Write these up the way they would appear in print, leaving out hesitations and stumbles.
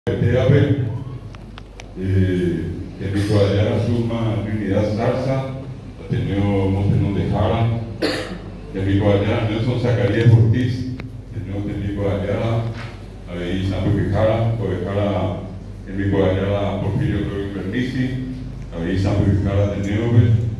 Teabe, que mi guayara suma Trinidad Zarza, Ateneo Montenón de Jara, que mi guayara Nelson Zacarías Ortiz, Ateneo que mi guayara, ahí San Pujara, Pujara, que mi guayara Porfirio Torres Bernici, ahí San Pujara Ateneo,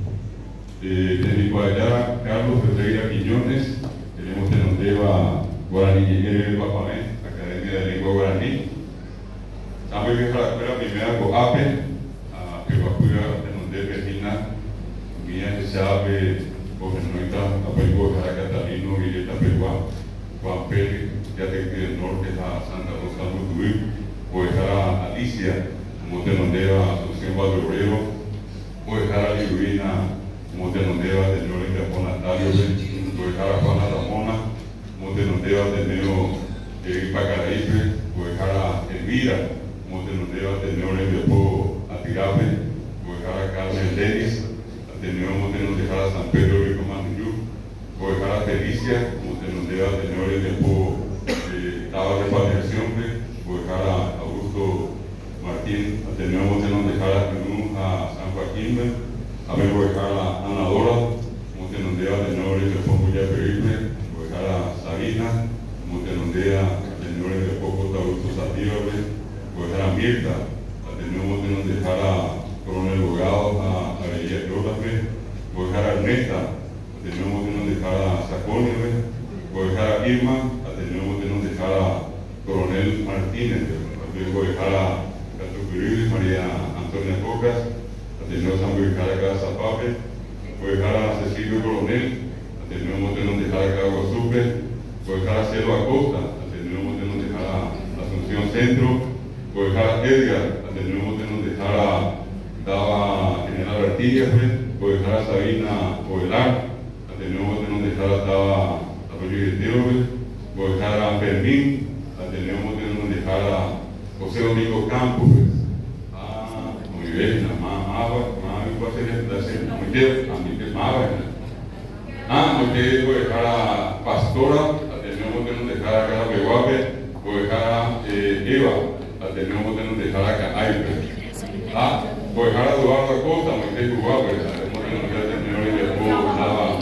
que mi guayara Carlos Ferreira Quiñones, tenemos que nos lleva Guaraní Ñeñere Papamé, Academia de Lengua Guaraní. Sampai ke la escuela primera COAPE, que va a cuidar en donde vecina, mía se sabe, porque no está a Perú, a Catalino y esta Perú, Juan Pérez, ya desde el norte a Santa Rosa Mutuí, o dejar a Alicia, como te nondea Asunción Valorero, o dejar a Librina, como te nondea de Ñore Japón Natalio, o dejar a Juana Ramona, como te nondea de Neo Pacaraípe, o dejar a Elvira, como te nos deba tener de poco a Tirape, o dejar a Carmen Denis, a tener como te nos dejar a San Pedro Rico Manuyú, o dejar a Felicia, como te nos deba tener de poco estaba de repatriación, o dejar a Augusto Martín, a tener como te nos dejar a Perú, a San Joaquín, a ver, o dejar a Ana Dora, como te nos deba tener de poco ya Peripe, o dejar a Sabina, como te nos deba tener de poco Augusto Satío, pues era Mirta, tenemos que nos dejar a Coronel Bogado, a Avelía Clórafe, pues era Ernesto, tenemos que nos dejar a Saconio, pues era Irma, tenemos que nos dejar a Coronel Martínez, pues dejar a Catupirí, María Antonia Cocas, tenemos que dejar a Casa Pape, pues dejar a Cecilio Coronel, tenemos que nos dejar a Cabo Supe, pues dejar a Cielo Acosta, tenemos que nos dejar a Asunción Centro, por dejar a Edgar, tenemos que nos dejar a Daba General Artigas, por dejar a Sabina Ovelar, tenemos que nos dejar a Daba Apellido, por dejar a Fermín, tenemos que nos dejar a José Domingo Campos, muy bien, porque por dejar a Pastora, tenemos que nos dejar a Cara Peguape, por dejar a Eva, tenemos que nos dejar acá, pues dejar a Eduardo Acosta, Moisés Cubá, pues tenemos que nos dejar a tener y después nada.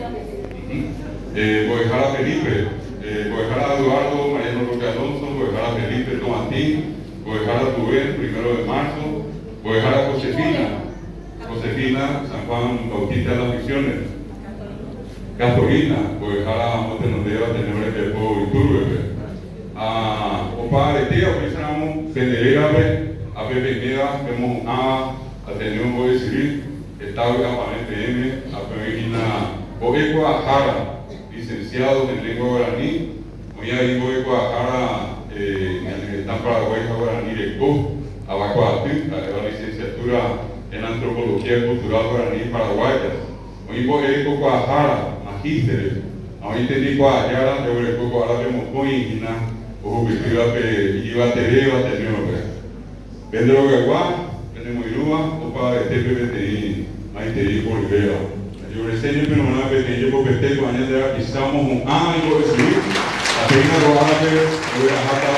Pues dejar a Felipe, pues dejar a Eduardo Mariano Roque Alonso, pues dejar a Felipe Tomatín, pues dejar a Rubén, 1 de marzo, pues dejar a Josefina, San Juan Bautista de las Misiones, Catolina, pues dejar a Montenodeo, tener y después Iturbe, Opa de tía, pues estamos Federera, a Pepe Meda, vemos a tener un buen civil, Estado de Campamento M, a Pemegina, Boeco Ajara, licenciado en lengua guaraní, muy ahí Boeco Ajara, en el Estado Paraguay Guaraní de Co, Abacuatí, la licenciatura en Antropología Cultural Guaraní Paraguaya, muy Boeco Ajara, magísteres, ahorita digo Ayara, de Boeco Ajara, vemos Coingina, o que iba a tener Pedro Gaguá, tenemos Irúa, o para este PPTI, Maitei Bolivera. Yo reseño, pero no me pequeño porque tengo años de aquí, estamos un año de subir, apenas lo van a hacer, voy a dejar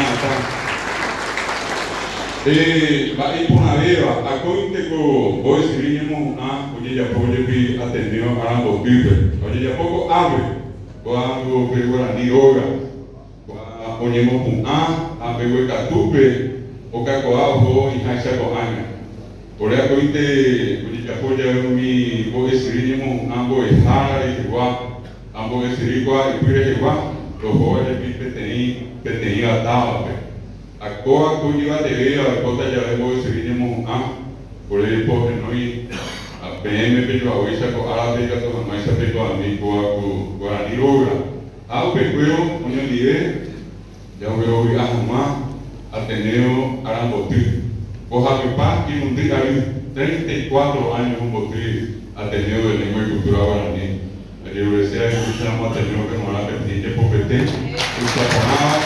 la va a ir por una beba, a cointe con voy a escribir oye, ya poco yo vi atendido a ambos tipos, oye, ya poco abre, cuando que Guaraní Oga. Ponemos un a pegue catupe o cacoabo y hacha coaña. Por eso hoy apoya mi escribimos ambos jara y igual, ambos escribimos y pide igual, los jóvenes tenía atado. A coa cuya de ver a cota ya debo escribimos por el porque no hay a PM pero hoy saco a la pega todo más se pega a mi Guaraní logra. Pecuero un día ya voy a Jumá, Ateneo Arambotí. Coja mi paz y un día hay 34 años un botí Ateneo de Lengua y Cultura Guaraní. La Universidad de Escuchamos Ateneo que nos va a permitir Popete, Uchaconaba,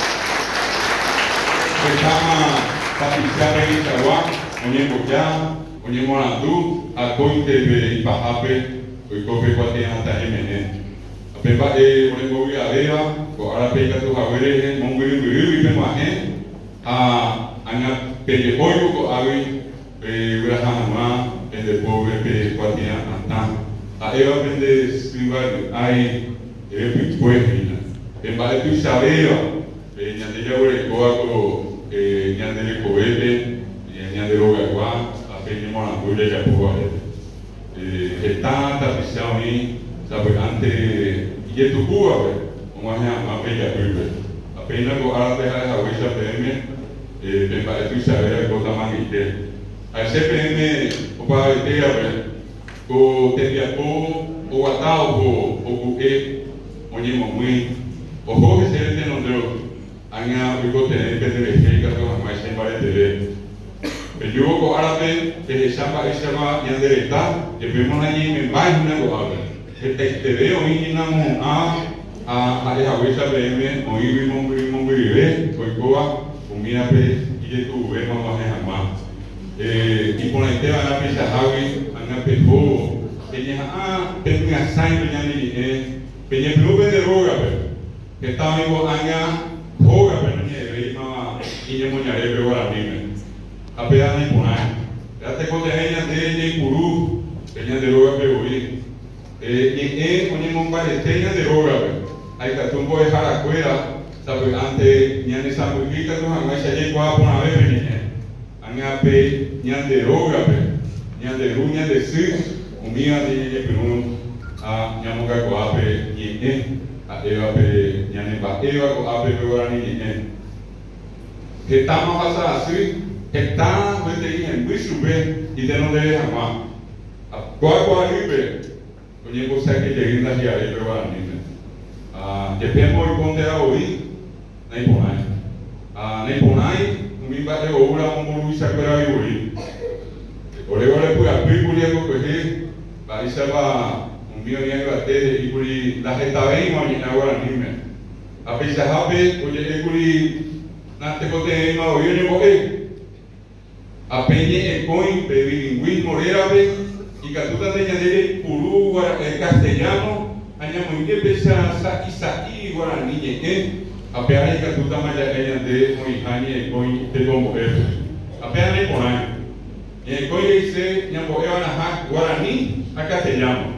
que llama Tapizarre y Chaguá, Oñe Boyá, Oñe Morandú, Acointe y Pajape, hoy cope cuatina hasta Jiménez. Pepa, por el móvil a Beba, ahora pega tus abuelos, Mongoli, y Pemaje, anga pele oyo ko awi Urahama en de pobre pe kwatia anta a eva vende scrivare ai e puetina e vale tu sabeva e nyande ya ore ko ako nyande ko ebe nyande roga kwa a pe ni mona ko ya po e tanta visioni sabe ante ye tu kuwa uma ma pe ya ebe apenas ko ara de ha wesa pm e vale tu sabeva ko tamangite a CPM o para ideia o teria o atao o que onde mamãe o hoje se ele não deu anga o que tem que ter feita com mais sem para ter pediu o árabe que chama yandereta e vemos ali me vai na goava este veo aí na mão a wesa bem o ibi mong vive foi coa comida pe e tu vemos mais jamás y por el tema de la pizza Javi, anda pejo, tenía tenía sangre ya ni tenía club de roga, que estaba vivo anga roga, pero ni de ver más y yo me haré peor a mí, a pegar ni por ahí, ya te conté ella de Purú, tenía de roga pero y ponemos un par de teñas de roga, hay que tú puedes dejar afuera, sabes antes ni a esa mujica tú jamás se llegó a poner ni pe nyande roga pe nyande ru nyande si umia de perun a nyamoga ko ape ni a eva pe nyane ba eva ko ape pe ora ni que tama pasa así que ta vete en bisube y de no debe jamás a kwa libe oye ko sa que llegue na ya pe ora ni de pemo y ponte a hoy nei ponai mi padre ora un bulu sakura yuri ore pui apuri ko que va isaba un mio ni ga te iburi la gente ve mo ni agora nime a pesa habe oye iburi na te ko te ma o yo ni mo a peñe e coin pe bilingüismo árabe y que tú te añadir puru castellano añamo que pesa sa guaraní apenas que tú también ya de muy añe con de como apenas por año y el coin dice ya voy a guaraní a castellano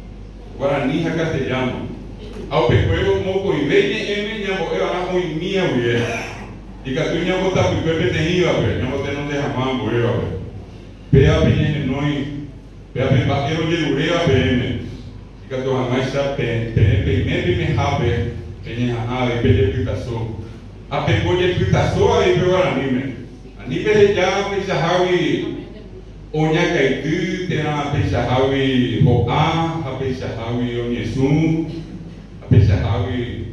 au pecuero moco y veinte ya voy a muy mía y que tú ya vota tu pepe te iba ya vota no te jamás voy a ver pea bien no y pea bien vaquero de lurea pm y que tú jamás sa me habe tenía de pele pitaso a pego de pitaso a ibe ora ani pele ya pisa hawi onya kaitu tena pisa hawi ho a pisa hawi onyesu a pisa hawi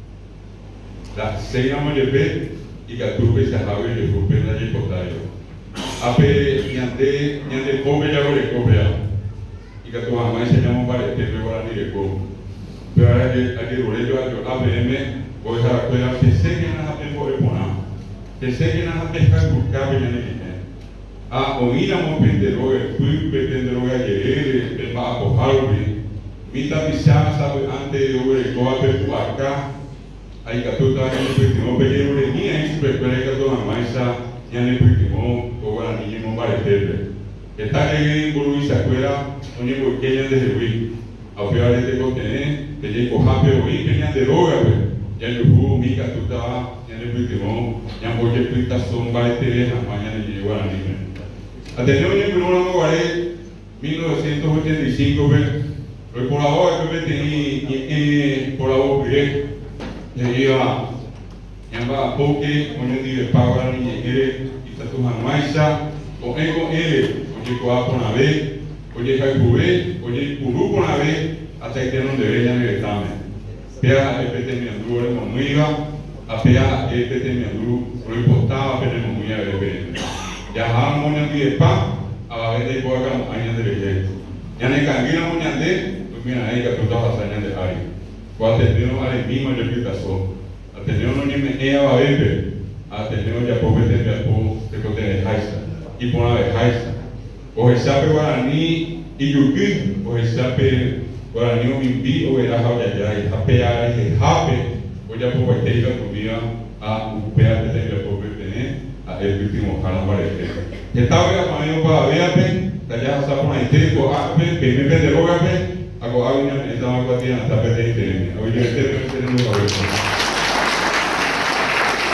la seina mo de pe y que tu pisa hawi de rupe na de potayo a pe nyande kobe ya ore kobe y que tu ama se llama para te ora ni de ko pero ahora que rollo a APM o esa escuela que sé que no hace por poner que sé que no hace pescar buscar bien en a oír a mo pendero el fui pendero a llegar el va a cojarme mita pisar sabe antes de over el coa per acá hay que todo el último pero de ni es pero que todo a mais ya en el último o la niña no va a tener está que en Buruisa escuela oye porque ya desde hoy a peor de contener que llegó hape hoy que ya de droga ya el jugo mi catuta ya el último ya voy a pintar son baile mañana llegó a la niña atención en Bruno Guaré 1985 pero por ahora que tenía por ahora que ya iba ya va a poque con el día de pago a la niña y está tu maíza o ego oye coa por una vez oye Jaibube, oye Purú con la vez hasta que no deberían el examen. Pea el PT mi andú era muy iba, a pea el PT mi andú lo importaba pero muy a ver. Ya vamos a ir de pan a ver de cuál como años de belleza. Ya no cambiamos un ande, pues mira ahí que tú estabas años de ahí. Cuando tenemos a la misma yo que pasó, atendió no ni me ella va a ver, atendió ya poco de tiempo de que te dejáis y por la dejáis. O el sape guaraní y yuki, o el sape guaraní o mimpi, o el ajao ya ya, el jape ya, el jape, o ya por el teja comida a un pea de teja por tener, último canal para el estaba ya para yo para ver ya está por ahí tengo que me pende luego a ver hago algo en esta macuatina hasta perder el hoy yo estoy perdiendo